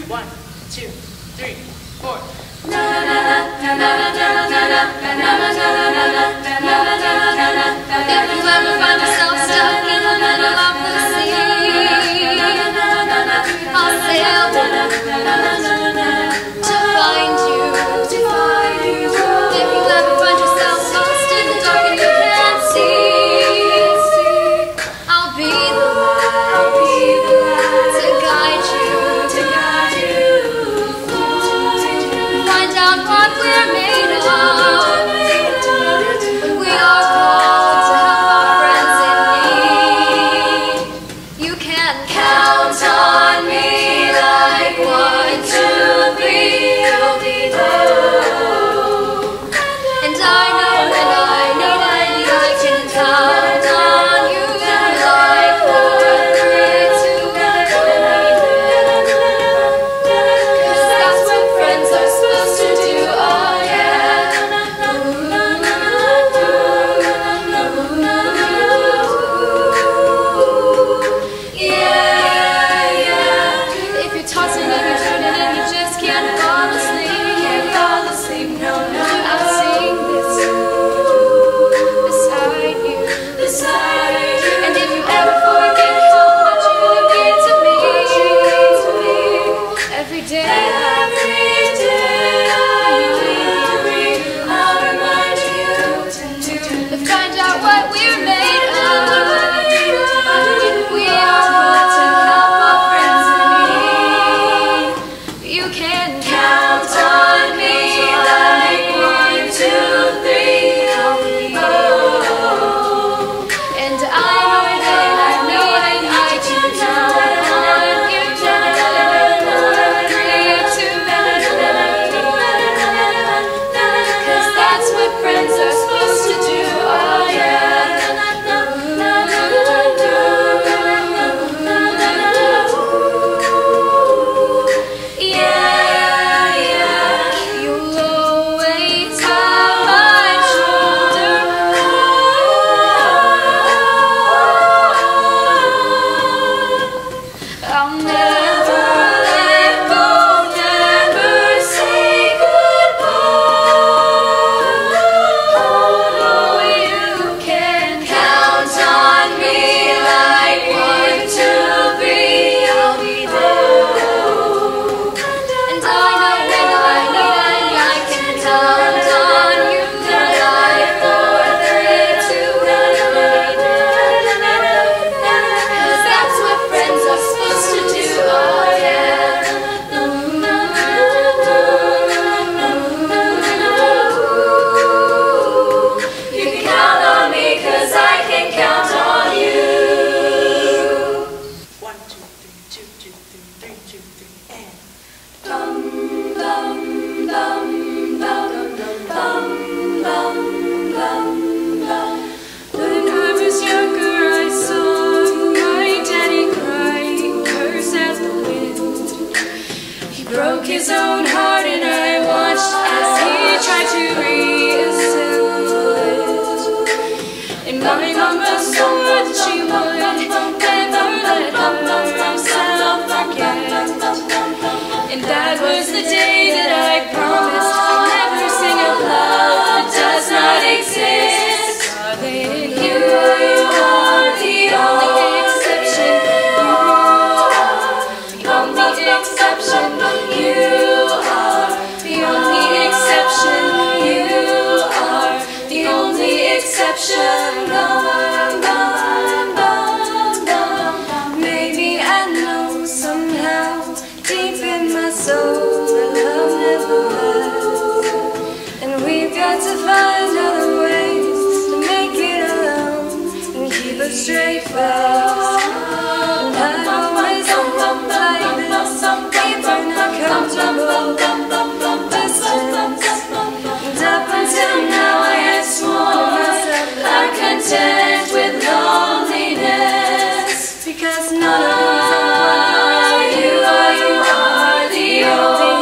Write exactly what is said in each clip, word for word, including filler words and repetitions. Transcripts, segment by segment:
One, two, three, four. If you ever find yourself stuck in the middle of the sea, I'll sail to find you. If you ever find yourself lost in the dark and you can't see, I'll be the light to guide you. Find out what we're made of. When we are called to help our friends in need, you can count on me like one, two, three, I'll be there. And I know when I need, I need, I can count on you like one, three, two, I'll be there. 'Cause that's what friends are supposed to do, oh yeah. Yeah, yeah. If you're tossing and you're turning and you just can't fall asleep, can't fall asleep, no, no. I'll sing this beside you, beside you. And if you ever forget how much you mean to me, every day, every day, I'll remind you to find out what we're made of. We are called to help our friends in need. You can count on me like one, two, three, I'll be oh. And I know that I know that I can count on you. Three, two, 'cause that's what friends are supposed to do, oh yeah. Yeah, yeah, you'll always have my shoulder. I'll never let go, never say goodbye. Oh, you can count on me like one, two, three, I'll be there. And I know when I need, I can count on you like four, three, two, I'll be there. 'Cause that's what friends are supposed to do, oh yeah. You can count on me 'cause I can count on you. One, two, three, two, two, three, three, two, three, and. Bum, bum, bum, bum, bum, bum, bum, bum. When I was younger, I saw my daddy cry, curse at the wind. He broke his own heart, and I watched as he tried to reassemble it. And my mama swore that she would never let herself forget. And that was the day that I promised I'd never sing of love that does not exist. Darling, you are the only exception. You are the only exception. You are the only exception. You are the only exception. Maybe I know somehow deep in my soul that love never lasts. And we've got to find other ways to make it alone and keep a straight face. And I always hope like this, deep and uncomfortable distance. And up until now I had sworn myself I'm content with loneliness, because none of us are you are, you are the only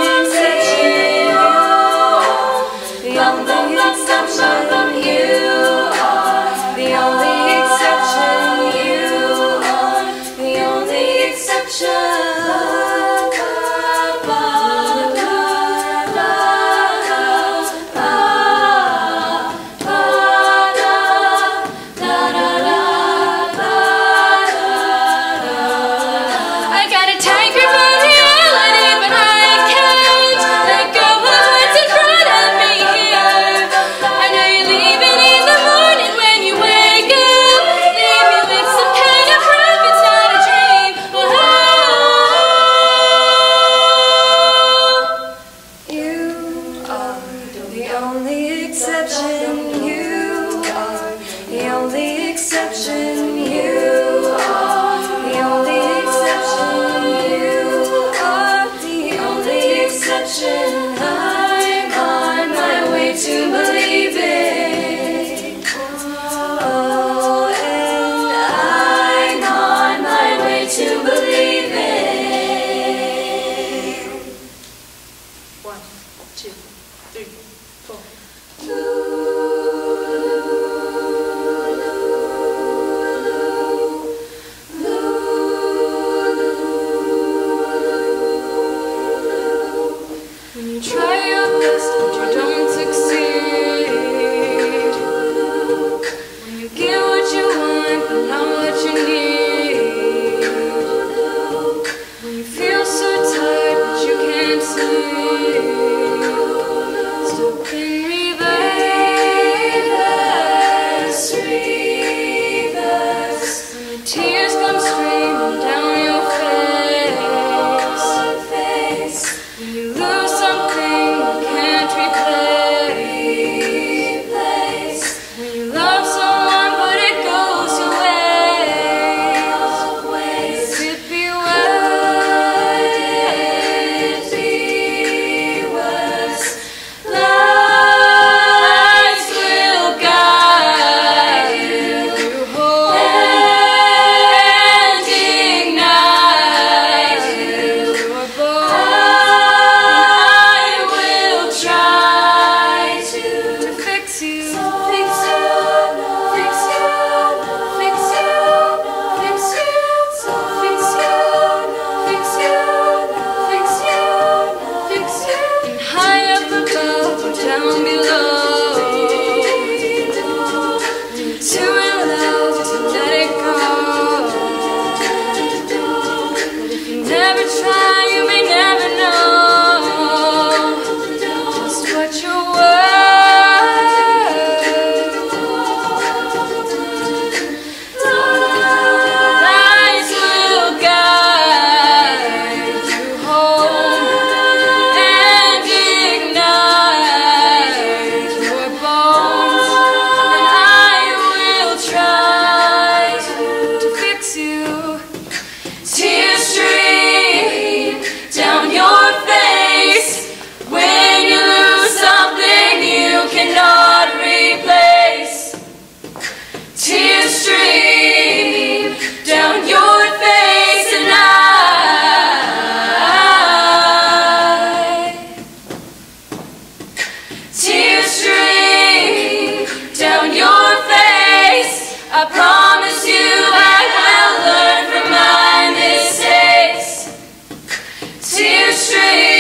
string.